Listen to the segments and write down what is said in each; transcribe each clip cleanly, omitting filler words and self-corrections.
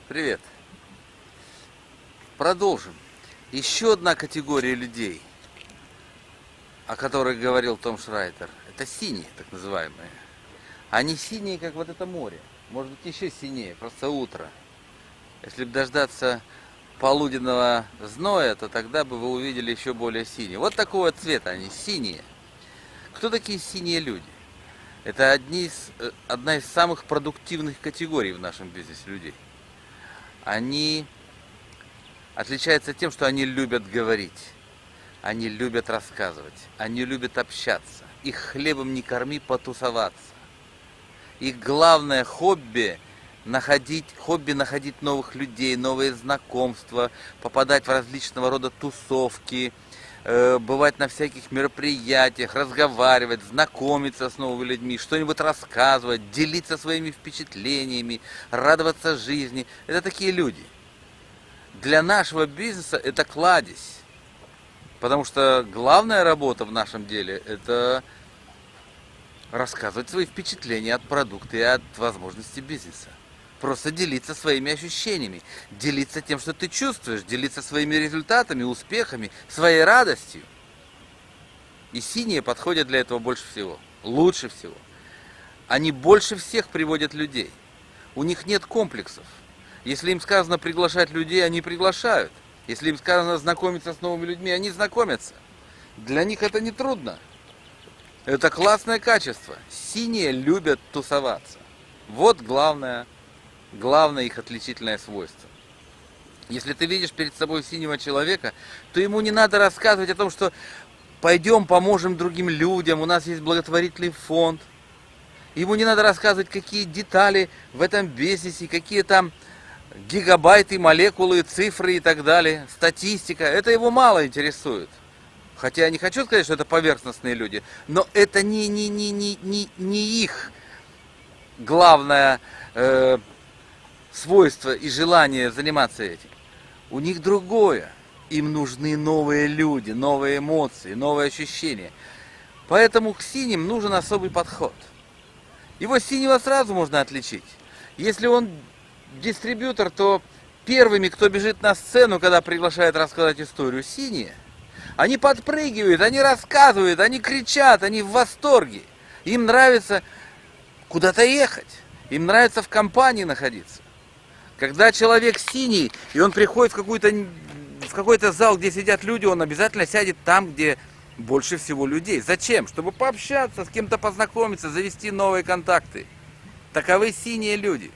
Привет. Продолжим. Еще одна категория людей, о которых говорил Том Шрайтер, это синие, так называемые. Они синие, как вот это море. Может быть, еще синее, просто утро. Если бы дождаться полуденного зноя, то тогда бы вы увидели еще более синие. Вот такого цвета они, синие. Кто такие синие люди? Это одна из самых продуктивных категорий в нашем бизнесе людей. Они отличаются тем, что они любят говорить, они любят рассказывать, они любят общаться. Их хлебом не корми, потусоваться. Их главное хобби находить новых людей, новые знакомства, попадать в различного рода тусовки, бывать на всяких мероприятиях, разговаривать, знакомиться с новыми людьми, что-нибудь рассказывать, делиться своими впечатлениями, радоваться жизни. Это такие люди. Для нашего бизнеса это кладезь. Потому что главная работа в нашем деле – это рассказывать свои впечатления от продукта и от возможностей бизнеса. Просто делиться своими ощущениями, делиться тем, что ты чувствуешь, делиться своими результатами, успехами, своей радостью. И синие подходят для этого больше всего, лучше всего. Они больше всех приводят людей. У них нет комплексов. Если им сказано приглашать людей, они приглашают. Если им сказано знакомиться с новыми людьми, они знакомятся. Для них это не трудно. Это классное качество. Синие любят тусоваться. Вот главное их отличительное свойство. Если ты видишь перед собой синего человека, то ему не надо рассказывать о том, что пойдем поможем другим людям, у нас есть благотворительный фонд. Ему не надо рассказывать, какие детали в этом бизнесе, какие там гигабайты, молекулы, цифры и так далее, статистика. Это его мало интересует. Хотя я не хочу сказать, что это поверхностные люди, но это не их главное свойство и желание заниматься этим. У них другое. Им нужны новые люди, новые эмоции, новые ощущения. Поэтому к синим нужен особый подход. Его синего сразу можно отличить. Если он дистрибьютор, то первыми, кто бежит на сцену, когда приглашают рассказать историю, синие. Они подпрыгивают, они рассказывают, они кричат, они в восторге. Им нравится куда-то ехать, им нравится в компании находиться. Когда человек синий, и он приходит в какой-то зал, где сидят люди, он обязательно сядет там, где больше всего людей. Зачем? Чтобы пообщаться, с кем-то познакомиться, завести новые контакты. Таковы синие люди.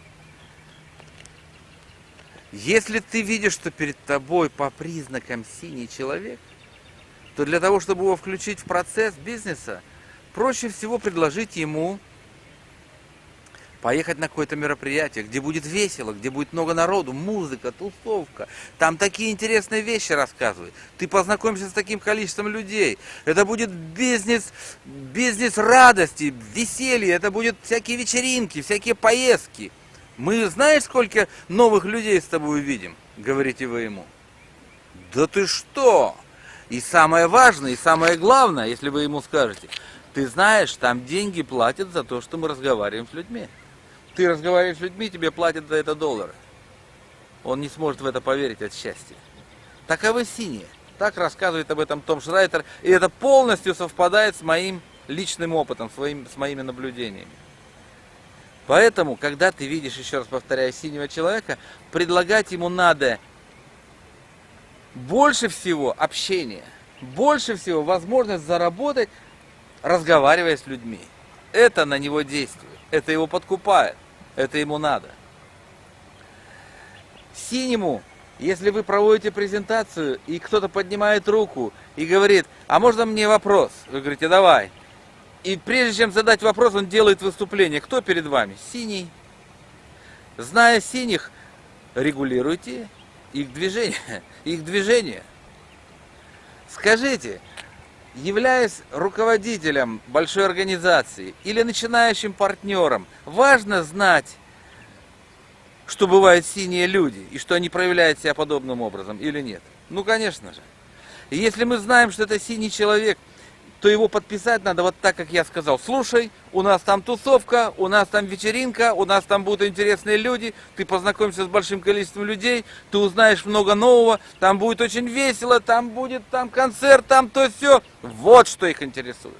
Если ты видишь, что перед тобой по признакам синий человек, то для того, чтобы его включить в процесс бизнеса, проще всего предложить ему поехать на какое-то мероприятие, где будет весело, где будет много народу, музыка, тусовка. Там такие интересные вещи рассказывают. Ты познакомишься с таким количеством людей. Это будет бизнес радости, веселья, это будут всякие вечеринки, всякие поездки. Мы знаешь, сколько новых людей с тобой увидим, говорите вы ему. Да ты что? И самое важное, и самое главное, если вы ему скажете, ты знаешь, там деньги платят за то, что мы разговариваем с людьми. Ты разговариваешь с людьми, тебе платят за это доллары. Он не сможет в это поверить от счастья. Таковы синие. Так рассказывает об этом Том Шрайтер. И это полностью совпадает с моим личным опытом, с моими наблюдениями. Поэтому, когда ты видишь, еще раз повторяю, синего человека, предлагать ему надо больше всего общения, больше всего возможность заработать, разговаривая с людьми. Это на него действует, это его подкупает, это ему надо. Синему, если вы проводите презентацию, и кто-то поднимает руку и говорит, а можно мне вопрос? Вы говорите, давай. И прежде чем задать вопрос, он делает выступление. Кто перед вами? Синий. Зная синих, регулируйте их движение. Скажите, являясь руководителем большой организации или начинающим партнером, важно знать, что бывают синие люди и что они проявляют себя подобным образом или нет? Ну, конечно же. И если мы знаем, что это синий человек, то его подписать надо вот так, как я сказал. Слушай, у нас там тусовка, у нас там вечеринка, у нас там будут интересные люди, ты познакомишься с большим количеством людей, ты узнаешь много нового, там будет очень весело, там будет там концерт, там то все. Вот что их интересует.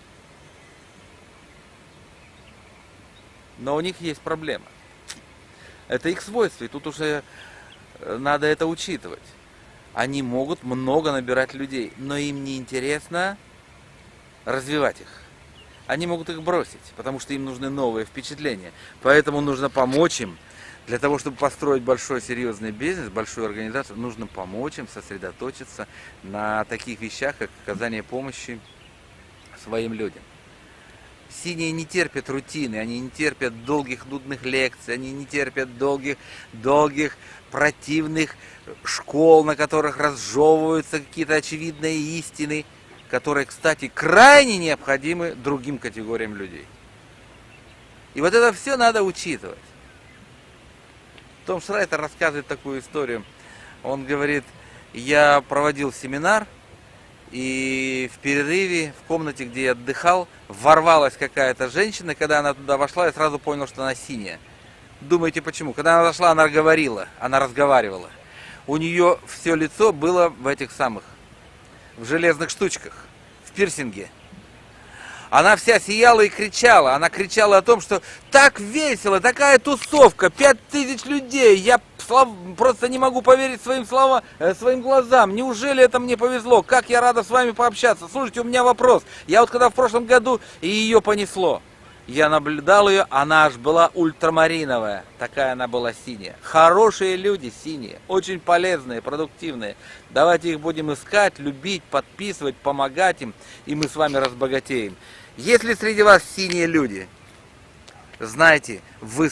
Но у них есть проблема. Это их свойство, и тут уже надо это учитывать. Они могут много набирать людей, но им не интересно развивать их. Они могут их бросить, потому что им нужны новые впечатления. Поэтому нужно помочь им. Для того, чтобы построить большой серьезный бизнес, большую организацию, нужно помочь им сосредоточиться на таких вещах, как оказание помощи своим людям. Синие не терпят рутины, они не терпят долгих нудных лекций, они не терпят долгих противных школ, на которых разжевываются какие-то очевидные истины, которые, кстати, крайне необходимы другим категориям людей. И вот это все надо учитывать. Том Шрайтер рассказывает такую историю. Он говорит, я проводил семинар, и в перерыве в комнате, где я отдыхал, ворвалась какая-то женщина. Когда она туда вошла, я сразу понял, что она синяя. Думаете, почему? Когда она зашла, она говорила, она разговаривала. У нее все лицо было в этих самых, в железных штучках, в пирсинге. Она вся сияла и кричала. Она кричала о том, что так весело, такая тусовка, 5000 людей. Я просто не могу поверить своим глазам. Неужели это мне повезло? Как я рада с вами пообщаться. Слушайте, у меня вопрос. Я вот когда в прошлом году, и ее понесло. Я наблюдал ее, она аж была ультрамариновая. Такая она была синяя. Хорошие люди синие, очень полезные, продуктивные. Давайте их будем искать, любить, подписывать, помогать им, и мы с вами разбогатеем. Если среди вас синие люди, знайте, вы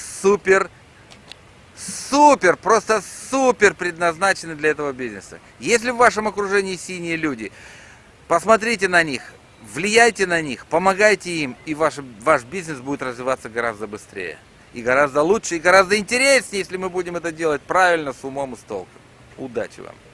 просто супер предназначены для этого бизнеса. Если в вашем окружении синие люди, посмотрите на них, влияйте на них, помогайте им, и ваш бизнес будет развиваться гораздо быстрее. И гораздо лучше, и гораздо интереснее, если мы будем это делать правильно, с умом и с толком. Удачи вам!